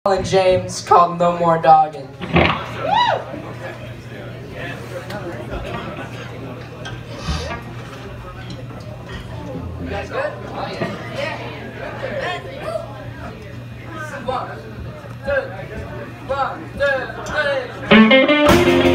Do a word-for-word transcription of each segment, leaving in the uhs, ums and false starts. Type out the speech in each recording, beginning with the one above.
And James called No More Doggin. You guys good? Oh yeah. Yeah. One, two, one, two, three.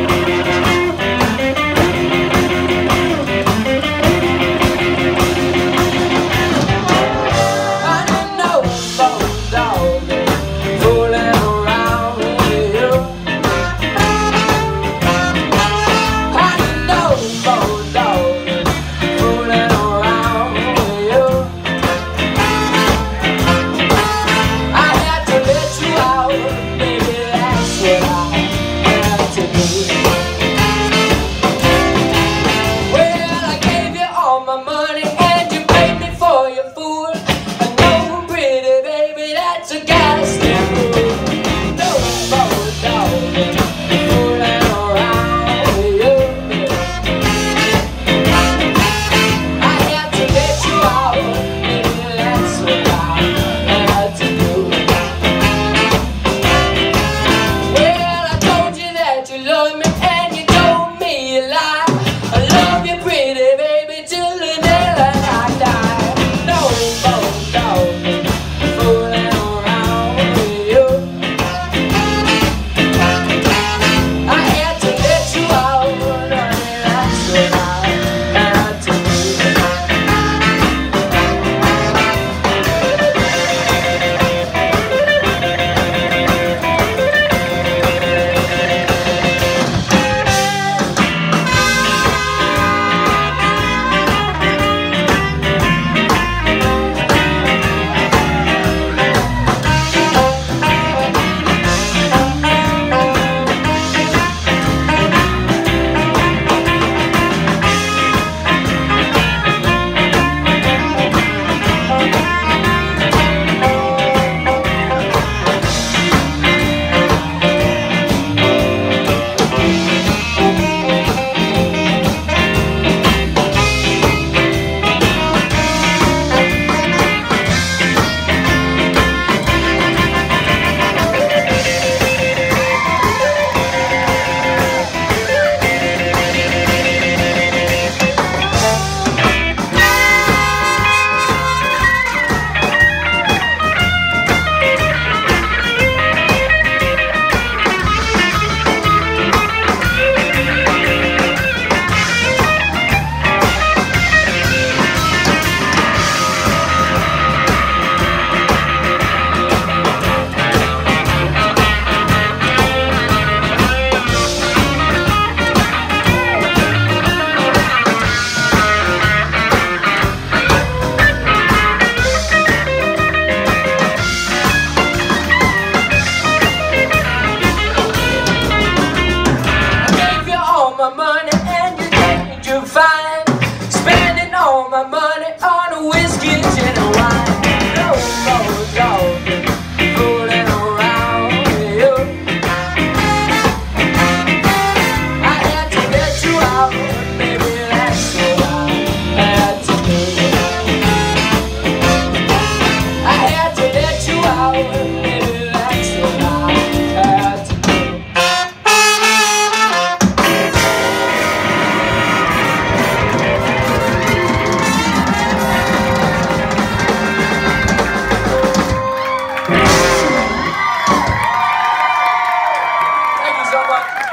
Spending all my money on a whiskey, gin and wine. No more dogging, fooling around with you. I had to let you out, maybe that's what I had to do. I had to let you out, maybe that's what I had to do. Thank you so much.